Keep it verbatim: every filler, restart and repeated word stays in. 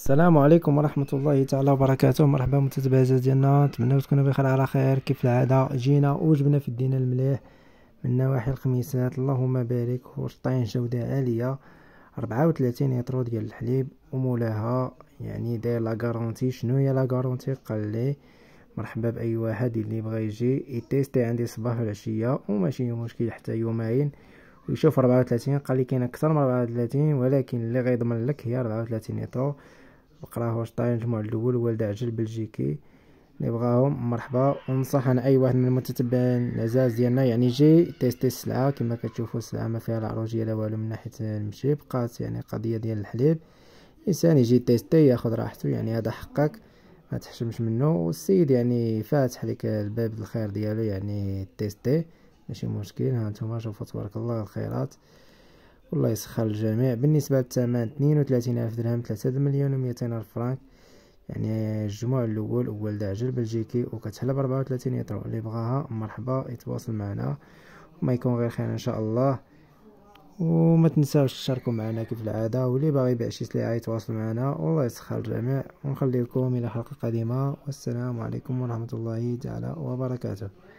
السلام عليكم ورحمة الله تعالى وبركاته. مرحبا متتبعات ديالنا، نتمنى تكونوا بخير على خير. كيف العادة جينا وجبنا في الدين المليح من نواحي الخميسات، اللهم بارك. وشطين جودة عالية، أربعة وثلاثين لتر ديال الحليب، ومولاها يعني داير لا غارونتي. شنو هي لا غارونتي؟ قال لي مرحبا باي واحد اللي بغى يجي يتيستي عندي الصباح والعشيه وماشي مشكل حتى يومين ويشوف أربعة وثلاثين. قال لي كاين اكثر من أربعة وثلاثين، ولكن اللي غيضمن لك هي أربعة وثلاثين لتر. بقراه هولشتاين الجمع الاول، والد عجل بلجيكي. اللي بغاهم مرحبا. وننصح انا اي واحد من المتتبعين العزاز ديالنا يعني جي تيستي السلعه. كما كتشوفوا السلعه ما فيها لا عروجيه لا والو من ناحيه المشي، بقات يعني قضيه ديال الحليب. الانسان يجي تيستي ياخذ راحته، يعني هذا حقك ما تحشمش منه. والسيد يعني فاتح لك الباب الخير ديالو، يعني تيستي ماشي مشكل. ها نتوما شوفوا تبارك الله الخيرات، والله يسخر الجميع. بالنسبه للثمن اثنين وثلاثين ألف درهم، ثلاثة مليون ومئتين ألف فرانك. يعني الجموع الاول ولد عجل بلجيكي وكتحلب أربعة وثلاثين لتر. اللي بغاها مرحبا يتواصل معنا، وما يكون غير خير ان شاء الله. وما تنساوش تشاركوا معنا كيف العاده، واللي باغي يبيع شي سلعه يتواصل معنا. والله يسخر الجميع، ونخليكم الى حلقه قادمه، والسلام عليكم ورحمه الله تعالى وبركاته.